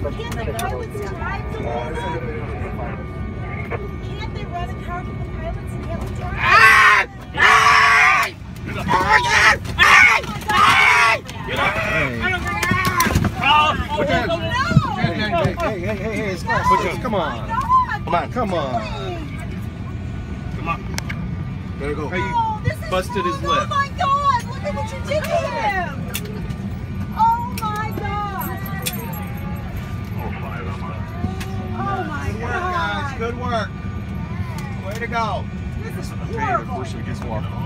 Can't the pilots drive the water? Can't they run a car for the pilots and have them drive? Oh my God! Hey, come on. Come on. There you go. Oh, this is busted his wrong. lip. Oh my God! Look at what you did to him! Oh my God! Oh my Good work, guys. God! Good work. Way to go. This is horrible. First we just walked along.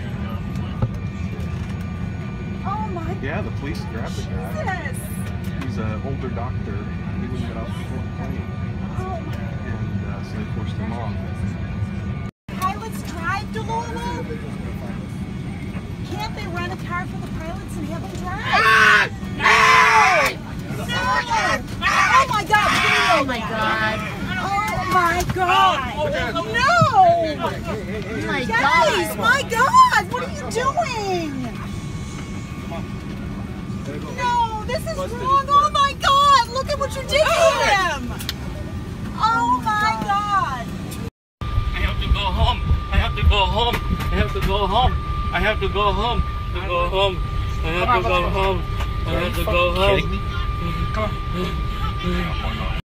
Oh my Yeah, the police grabbed the guy. Jesus! He's an older doctor. He wouldn't get off the plane. Oh my. And so they forced him off. Pilots drive to Louisville? Can't they rent a car for the pilots and have them drive? No! No! Oh my God! Oh my God. Oh my God! No! My Guys, God. my God! What are you doing? No, this is wrong. Oh my God! Look at what you did to him! Oh my God! I have to go home. I have to go home. I have to go home. I have to go home. I have to go home. I have to go home. I have to go home. Kidding me? Come on.